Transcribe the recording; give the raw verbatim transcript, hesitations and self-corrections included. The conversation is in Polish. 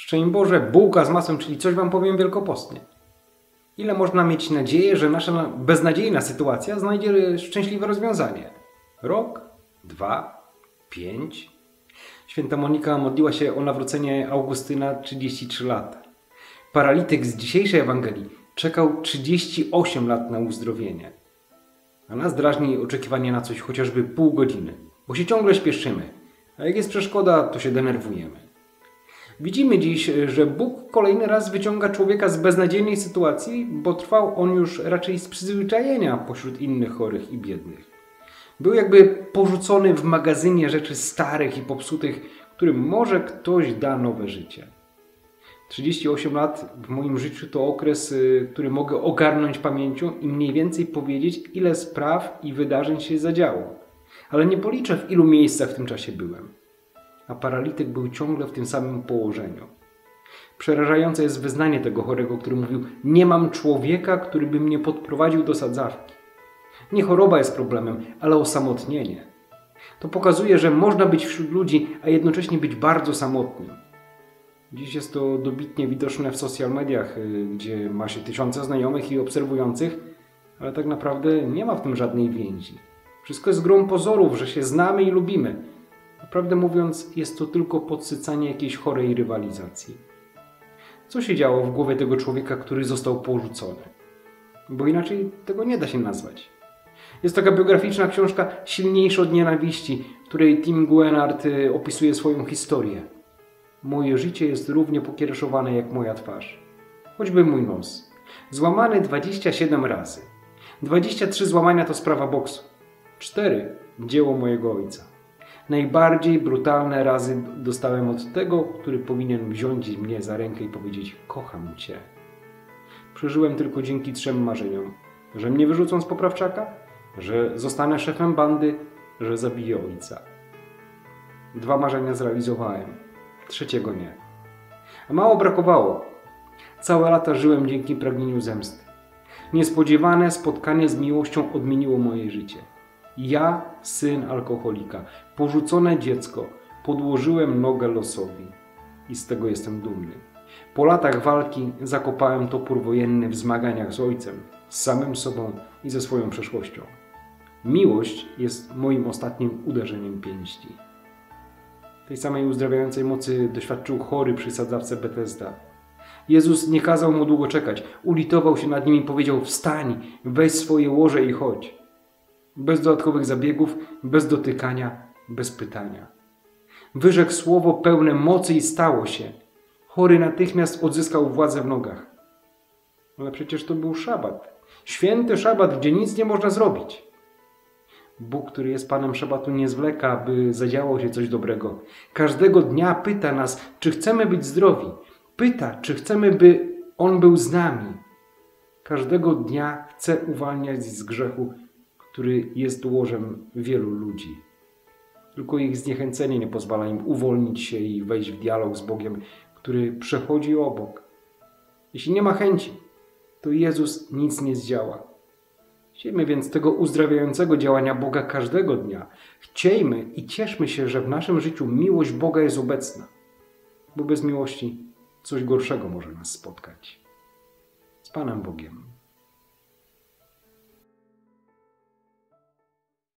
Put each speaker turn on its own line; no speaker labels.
Szczęść Boże, bułka z masłem, czyli coś wam powiem wielkopostnie. Ile można mieć nadzieję, że nasza beznadziejna sytuacja znajdzie szczęśliwe rozwiązanie? Rok? Dwa? Pięć? Święta Monika modliła się o nawrócenie Augustyna trzydzieści trzy lata. Paralityk z dzisiejszej Ewangelii czekał trzydzieści osiem lat na uzdrowienie. A nas drażni oczekiwanie na coś chociażby pół godziny, bo się ciągle śpieszymy, a jak jest przeszkoda, to się denerwujemy. Widzimy dziś, że Bóg kolejny raz wyciąga człowieka z beznadziejnej sytuacji, bo trwał on już raczej z przyzwyczajenia pośród innych chorych i biednych. Był jakby porzucony w magazynie rzeczy starych i popsutych, którym może ktoś da nowe życie. trzydzieści osiem lat w moim życiu to okres, który mogę ogarnąć pamięcią i mniej więcej powiedzieć, ile spraw i wydarzeń się zadziało. Ale nie policzę, w ilu miejscach w tym czasie byłem. A paralityk był ciągle w tym samym położeniu. Przerażające jest wyznanie tego chorego, który mówił: nie mam człowieka, który by mnie podprowadził do sadzawki. Nie choroba jest problemem, ale osamotnienie. To pokazuje, że można być wśród ludzi, a jednocześnie być bardzo samotnym. Dziś jest to dobitnie widoczne w social mediach, gdzie ma się tysiące znajomych i obserwujących, ale tak naprawdę nie ma w tym żadnej więzi. Wszystko jest grą pozorów, że się znamy i lubimy. Naprawdę mówiąc, jest to tylko podsycanie jakiejś chorej rywalizacji. Co się działo w głowie tego człowieka, który został porzucony? Bo inaczej tego nie da się nazwać. Jest taka biograficzna książka Silniejszy od nienawiści, w której Tim Guenard opisuje swoją historię. Moje życie jest równie pokiereszowane jak moja twarz. Choćby mój nos. Złamany dwadzieścia siedem razy. dwadzieścia trzy złamania to sprawa boksu. cztery dzieło mojego ojca. Najbardziej brutalne razy dostałem od tego, który powinien wziąć mnie za rękę i powiedzieć: kocham cię. Przeżyłem tylko dzięki trzem marzeniom. Że mnie wyrzucą z poprawczaka, że zostanę szefem bandy, że zabiję ojca. Dwa marzenia zrealizowałem, trzeciego nie. A mało brakowało. Całe lata żyłem dzięki pragnieniu zemsty. Niespodziewane spotkanie z miłością odmieniło moje życie. Ja, syn alkoholika, porzucone dziecko, podłożyłem nogę losowi i z tego jestem dumny. Po latach walki zakopałem topór wojenny w zmaganiach z ojcem, z samym sobą i ze swoją przeszłością. Miłość jest moim ostatnim uderzeniem pięści. Tej samej uzdrawiającej mocy doświadczył chory przy sadzawce Betesda. Jezus nie kazał mu długo czekać, ulitował się nad nim i powiedział: wstań, weź swoje łoże i chodź. Bez dodatkowych zabiegów, bez dotykania, bez pytania. Wyrzekł słowo pełne mocy i stało się. Chory natychmiast odzyskał władzę w nogach. Ale przecież to był szabat. Święty szabat, gdzie nic nie można zrobić. Bóg, który jest Panem szabatu, nie zwleka, by zadziało się coś dobrego. Każdego dnia pyta nas, czy chcemy być zdrowi. Pyta, czy chcemy, by On był z nami. Każdego dnia chce uwalniać z grzechu, który jest łożem wielu ludzi. Tylko ich zniechęcenie nie pozwala im uwolnić się i wejść w dialog z Bogiem, który przechodzi obok. Jeśli nie ma chęci, to Jezus nic nie zdziała. Chciejmy więc tego uzdrawiającego działania Boga każdego dnia. Chciejmy i cieszmy się, że w naszym życiu miłość Boga jest obecna, bo bez miłości coś gorszego może nas spotkać. Z Panem Bogiem.